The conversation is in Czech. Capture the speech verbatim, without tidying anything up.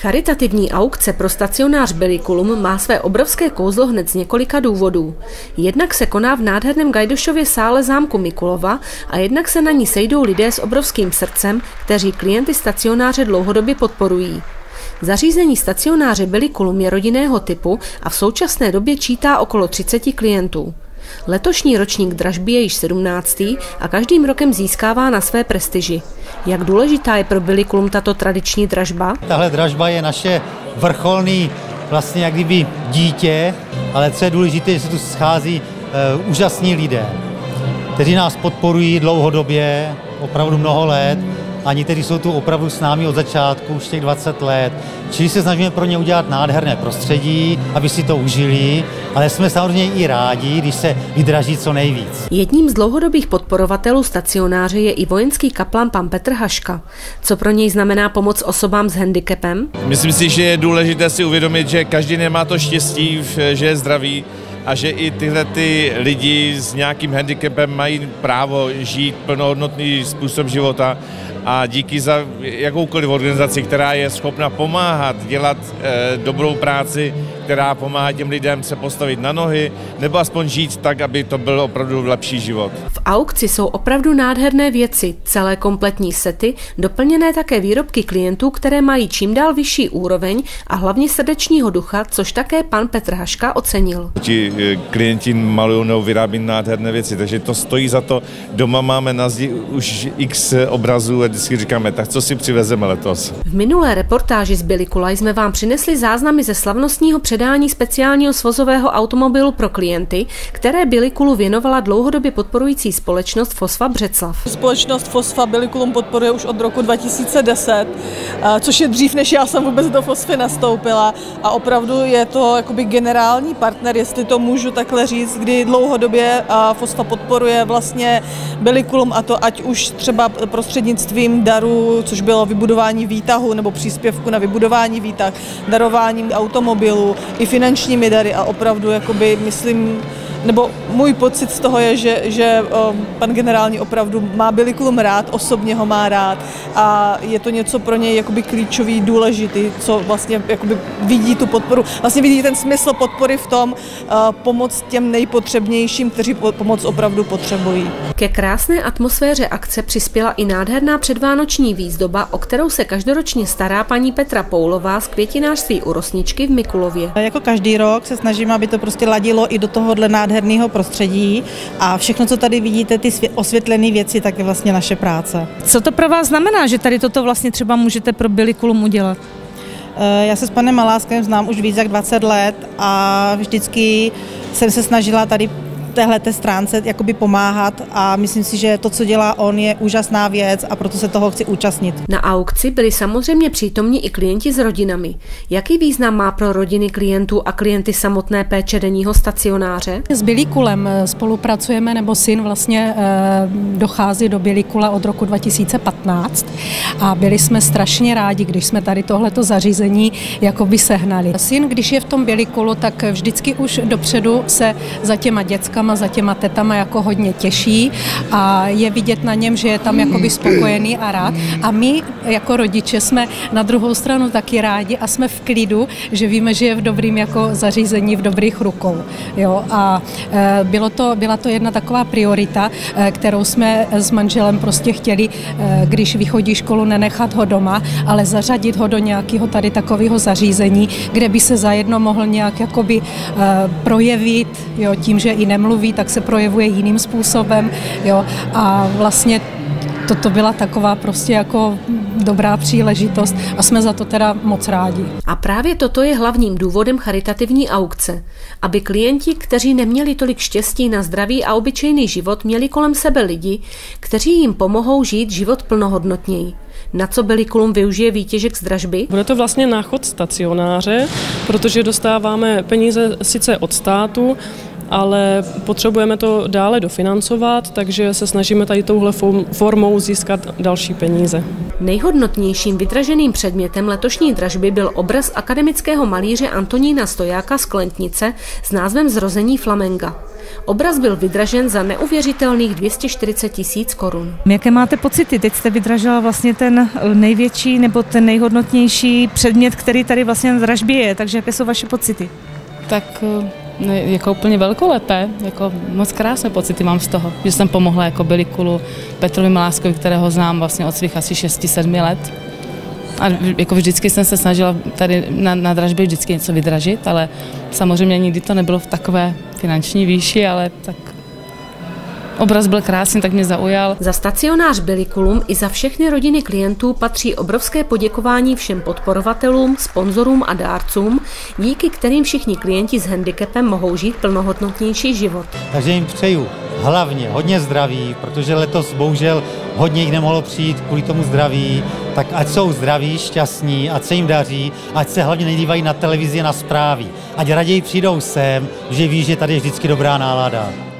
Charitativní aukce pro stacionář Biliculum má své obrovské kouzlo hned z několika důvodů. Jednak se koná v nádherném Gajdošově sále zámku Mikulova a jednak se na ní sejdou lidé s obrovským srdcem, kteří klienty stacionáře dlouhodobě podporují. Zařízení stacionáře Biliculum je rodinného typu a v současné době čítá okolo třiceti klientů. Letošní ročník dražby je již sedmnáctý a každým rokem získává na své prestiži. Jak důležitá je pro Biliculum tato tradiční dražba? Tahle dražba je naše vrcholný vlastně jak kdyby dítě, ale co je důležité, že se tu schází uh, úžasní lidé, kteří nás podporují dlouhodobě, opravdu mnoho let. Ani tedy jsou tu opravdu s námi od začátku, už těch dvacet let. Čili se snažíme pro ně udělat nádherné prostředí, aby si to užili, ale jsme samozřejmě i rádi, když se vydraží co nejvíc. Jedním z dlouhodobých podporovatelů stacionáře je i vojenský kaplan pan Petr Haška. Co pro něj znamená pomoc osobám s handicapem? Myslím si, že je důležité si uvědomit, že každý nemá to štěstí, že je zdravý, a že i tyhle ty lidi s nějakým handicapem mají právo žít plnohodnotný způsob života a díky za jakoukoliv organizaci, která je schopna pomáhat, dělat e, dobrou práci, která pomáhá těm lidem se postavit na nohy, nebo aspoň žít tak, aby to byl opravdu lepší život. V aukci jsou opravdu nádherné věci, celé kompletní sety, doplněné také výrobky klientů, které mají čím dál vyšší úroveň a hlavně srdečního ducha, což také pan Petr Haška ocenil. Ti klienti malují nebo vyrábí nádherné věci, takže to stojí za to. Doma máme na zdi už x obrazů a vždycky říkáme, tak co si přivezeme letos. V minulé reportáži z Bilicula jsme vám přinesli záznamy ze slavnostního předání speciálního svozového automobilu pro klienty, které Biliculu věnovala dlouhodobě podporující společnost Fosfa Břeclav. Společnost Fosfa Biliculum podporuje už od roku dva tisíce deset, což je dřív, než já jsem vůbec do Fosfy nastoupila, a opravdu je to jakoby generální partner, jestli to můžu takhle říct, kdy dlouhodobě Fosfa podporuje vlastně Biliculum, a to ať už třeba prostřednictvím daru, což bylo vybudování výtahu nebo příspěvku na vybudování výtah, darováním automobilů i finančními dary, a opravdu jakoby myslím, nebo můj pocit z toho je, že, že um, pan generální opravdu má Biliculum rád, osobně ho má rád a je to něco pro něj jakoby klíčový, důležitý, co vlastně jakoby vidí tu podporu, vlastně vidí ten smysl podpory v tom uh, pomoct těm nejpotřebnějším, kteří po, pomoc opravdu potřebují. Ke krásné atmosféře akce přispěla i nádherná předvánoční výzdoba, o kterou se každoročně stará paní Petra Poulová z květinářství u Rosničky v Mikulově. Jako každý rok se snažím, aby to prostě ladilo i do tohohle nádherného prostředí, a všechno, co tady vidíte, ty osvětlené věci, tak je vlastně naše práce. Co to pro vás znamená, že tady toto vlastně třeba můžete pro Biliculum udělat? Já se s panem Maláskem znám už víc jak dvacet let a vždycky jsem se snažila tady téhleté stránce jakoby pomáhat, a myslím si, že to, co dělá on, je úžasná věc, a proto se toho chci účastnit. Na aukci byli samozřejmě přítomni i klienti s rodinami. Jaký význam má pro rodiny klientů a klienty samotné péče denního stacionáře? S Biliculem spolupracujeme, nebo syn vlastně dochází do Bilicula od roku dva tisíce patnáct a byli jsme strašně rádi, když jsme tady tohleto zařízení jakoby sehnali. Syn, když je v tom Biliculu, tak vždycky už dopředu se za těma dětskama, za těma tetama jako hodně těší a je vidět na něm, že je tam jakoby spokojený a rád. A my jako rodiče jsme na druhou stranu taky rádi a jsme v klidu, že víme, že je v dobrým jako zařízení, v dobrých rukou. Jo? A e, bylo to, byla to jedna taková priorita, e, kterou jsme s manželem prostě chtěli, e, když vychodí školu, nenechat ho doma, ale zařadit ho do nějakého tady takového zařízení, kde by se zajedno mohl nějak jakoby e, projevit, jo? Tím, že i nemluví, tak se projevuje jiným způsobem, jo, a vlastně toto byla taková prostě jako dobrá příležitost a jsme za to teda moc rádi. A právě toto je hlavním důvodem charitativní aukce, aby klienti, kteří neměli tolik štěstí na zdravý a obyčejný život, měli kolem sebe lidi, kteří jim pomohou žít život plnohodnotněji. Na co Biliculum využije výtěžek z dražby? Bude to vlastně náchod stacionáře, protože dostáváme peníze sice od státu, ale potřebujeme to dále dofinancovat, takže se snažíme tady touhle formou získat další peníze. Nejhodnotnějším vydraženým předmětem letošní dražby byl obraz akademického malíře Antonína Stojáka z Klentnice s názvem Zrození flamenga. Obraz byl vydražen za neuvěřitelných dvě stě čtyřicet tisíc korun. Jaké máte pocity? Teď jste vydražila vlastně ten největší nebo ten nejhodnotnější předmět, který tady vlastně na dražbě je, takže jaké jsou vaše pocity? Tak jako úplně velkolepé, jako moc krásné pocity mám z toho, že jsem pomohla jako Bilikulu Petrovi Maláskovi, kterého znám vlastně od svých asi šesti sedmi let. A jako vždycky jsem se snažila tady na, na dražbě vždycky něco vydražit, ale samozřejmě nikdy to nebylo v takové finanční výši, ale tak obraz byl krásný, tak mě zaujal. Za stacionář Bilikulum i za všechny rodiny klientů patří obrovské poděkování všem podporovatelům, sponzorům a dárcům, díky kterým všichni klienti s handicapem mohou žít plnohodnotnější život. Takže jim přeju hlavně hodně zdraví, protože letos bohužel hodně jich nemohlo přijít kvůli tomu zdraví, tak ať jsou zdraví, šťastní, ať se jim daří, ať se hlavně nedívají na televizi a na zprávy, ať raději přijdou sem, že ví, že tady je vždycky dobrá nálada.